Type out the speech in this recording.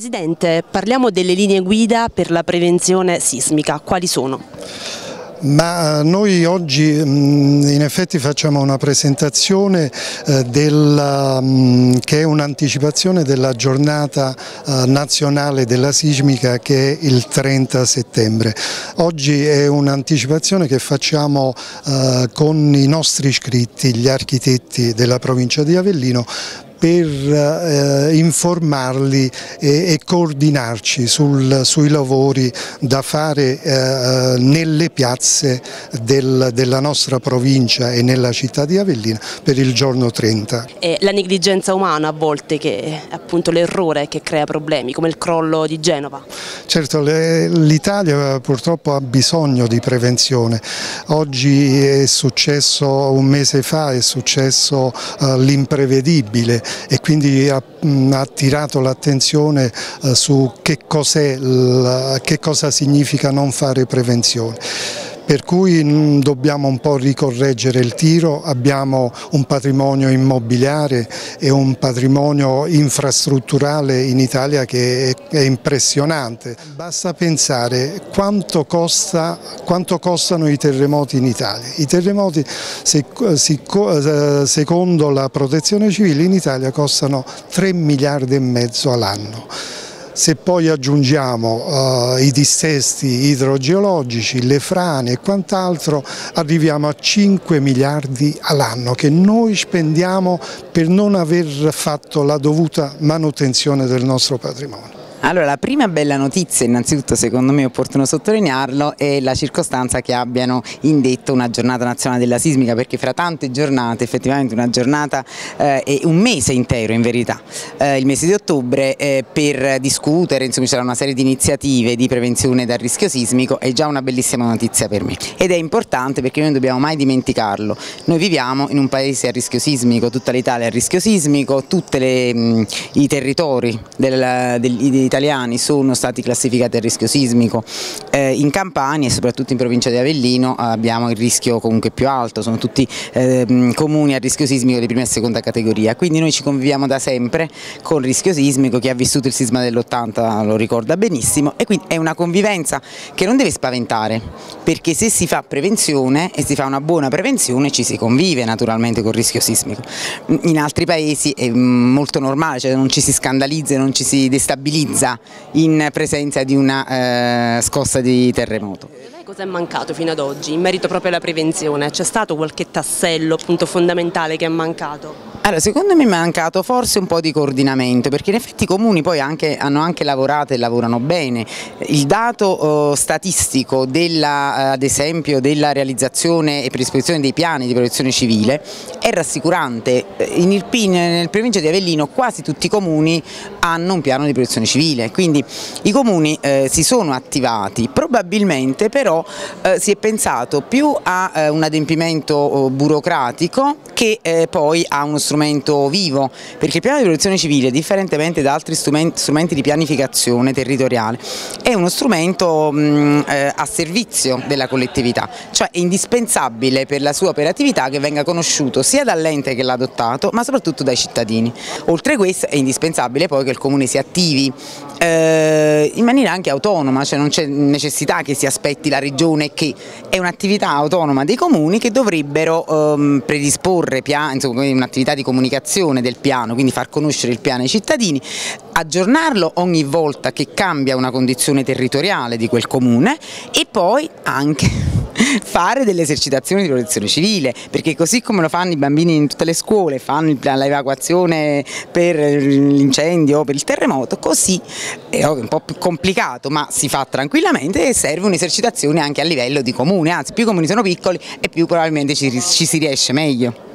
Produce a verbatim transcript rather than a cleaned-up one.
Presidente, parliamo delle linee guida per la prevenzione sismica, quali sono? Ma noi oggi in effetti facciamo una presentazione eh, del, um, che è un'anticipazione della giornata eh, nazionale della sismica, che è il trenta settembre. Oggi è un'anticipazione che facciamo eh, con i nostri iscritti, gli architetti della provincia di Avellino, per eh, informarli e, e coordinarci sul, sui lavori da fare eh, nelle piazze del, della nostra provincia e nella città di Avellino per il giorno trenta. E la negligenza umana a volte, che è appunto l'errore che crea problemi, come il crollo di Genova. Certo, l'Italia purtroppo ha bisogno di prevenzione. Oggi è successo, un mese fa è successo uh, l'imprevedibile, e quindi ha, ha attirato l'attenzione eh, su che cos'è, che cosa significa non fare prevenzione. Per cui mh, dobbiamo un po' ricorreggere il tiro. Abbiamo un patrimonio immobiliare e un patrimonio infrastrutturale in Italia che è, è impressionante. Basta pensare quanto, costa, quanto costano i terremoti in Italia. I terremoti, se, se, secondo la Protezione Civile, in Italia costano tre miliardi e mezzo all'anno. Se poi aggiungiamo uh, i dissesti idrogeologici, le frane e quant'altro, arriviamo a cinque miliardi all'anno che noi spendiamo per non aver fatto la dovuta manutenzione del nostro patrimonio. Allora, la prima bella notizia, innanzitutto secondo me è opportuno sottolinearlo, è la circostanza che abbiano indetto una giornata nazionale della sismica, perché fra tante giornate, effettivamente una giornata eh, e un mese intero in verità, eh, il mese di ottobre, eh, per discutere, insomma, ci sarà una serie di iniziative di prevenzione dal rischio sismico, è già una bellissima notizia per me. Ed è importante perché noi non dobbiamo mai dimenticarlo, noi viviamo in un paese a rischio sismico, tutta l'Italia è a rischio sismico, tutti i territori del, del, italiani sono stati classificati a rischio sismico. Eh, in Campania e soprattutto in provincia di Avellino abbiamo il rischio comunque più alto, sono tutti eh, comuni a rischio sismico di prima e seconda categoria, quindi noi ci conviviamo da sempre con il rischio sismico. Chi ha vissuto il sisma dell'ottanta lo ricorda benissimo, e quindi è una convivenza che non deve spaventare, perché se si fa prevenzione e si fa una buona prevenzione ci si convive naturalmente col rischio sismico. In altri paesi è molto normale, cioè non ci si scandalizza, non ci si destabilizza in presenza di una eh, scossa di terremoto. Cosa è mancato fino ad oggi in merito proprio alla prevenzione? C'è stato qualche tassello appunto fondamentale che è mancato? Allora, secondo me è mancato forse un po' di coordinamento, perché in effetti i comuni poi anche, hanno anche lavorato e lavorano bene. Il dato eh, statistico della, eh, ad esempio della realizzazione e predisposizione dei piani di protezione civile è rassicurante. In Irpin, nel provincia di Avellino, quasi tutti i comuni hanno un piano di protezione civile, quindi i comuni eh, si sono attivati, probabilmente però eh, si è pensato più a eh, un adempimento eh, burocratico che eh, poi a uno strumento vivo, perché il piano di protezione civile, differentemente da altri strumenti, strumenti di pianificazione territoriale, è uno strumento mh, eh, a servizio della collettività, cioè è indispensabile per la sua operatività che venga conosciuto sia dall'ente che l'ha adottato, ma soprattutto dai cittadini. Oltre a questo è indispensabile poi che il comune si attivi eh, in maniera anche autonoma, cioè non c'è necessità che si aspetti la regione, che è un'attività autonoma dei comuni che dovrebbero ehm, predisporre piani, insomma, un'attività di comunicazione del piano, quindi far conoscere il piano ai cittadini, aggiornarlo ogni volta che cambia una condizione territoriale di quel comune, e poi anche fare delle esercitazioni di protezione civile, perché così come lo fanno i bambini in tutte le scuole, fanno l'evacuazione per l'incendio, per il terremoto, così è un po' più complicato, ma si fa tranquillamente e serve un'esercitazione anche a livello di comune, anzi più i comuni sono piccoli e più probabilmente ci, ci si riesce meglio.